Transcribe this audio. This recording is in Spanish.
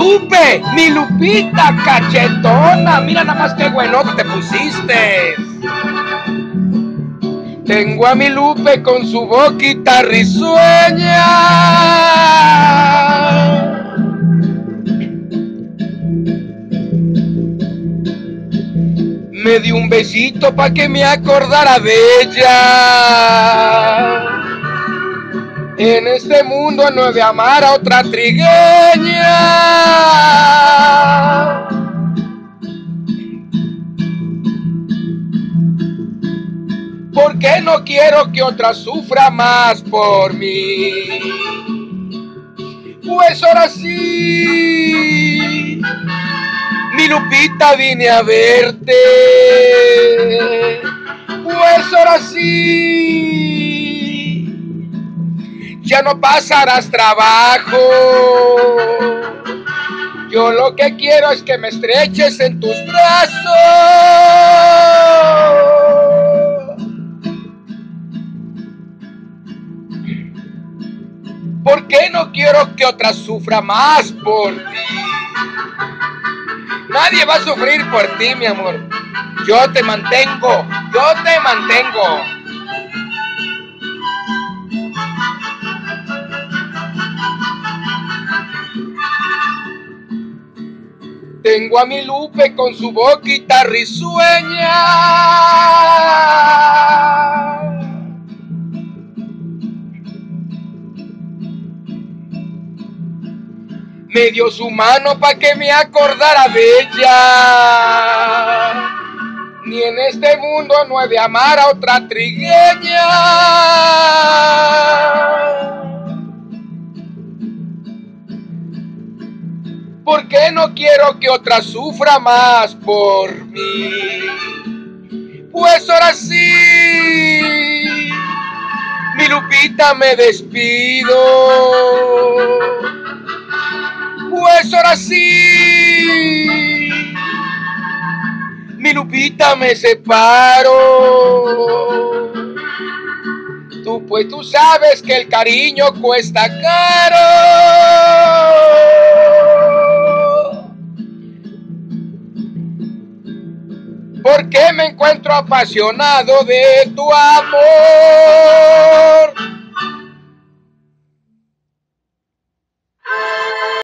mi Lupita cachetona, mira nada más qué buenote te pusiste. Tengo a mi Lupe con su boquita risueña. Me dio un besito pa' que me acordara de ella. En este mundo no he de amar a otra trigueña. Porque no quiero que otra sufra más por mí. Pues ahora sí, mi Lupita, vine a verte. Pues ahora sí, ya no pasarás trabajo. Yo lo que quiero es que me estreches en tus brazos. Porque no quiero que otra sufra más por ti. Nadie va a sufrir por ti, mi amor. Yo te mantengo, yo te mantengo. Tengo a mi Lupe con su boquita risueña. Me dio su mano pa' que me acordara de ella. Ni en este mundo no he de amar a otra trigueña. Porque no quiero que otra sufra más por mí. Pues ahora sí, mi Lupita, me despido. Pues ahora sí, mi Lupita, me separo. Pues tú sabes que el cariño cuesta caro. Porque me encuentro apasionado de tu amor.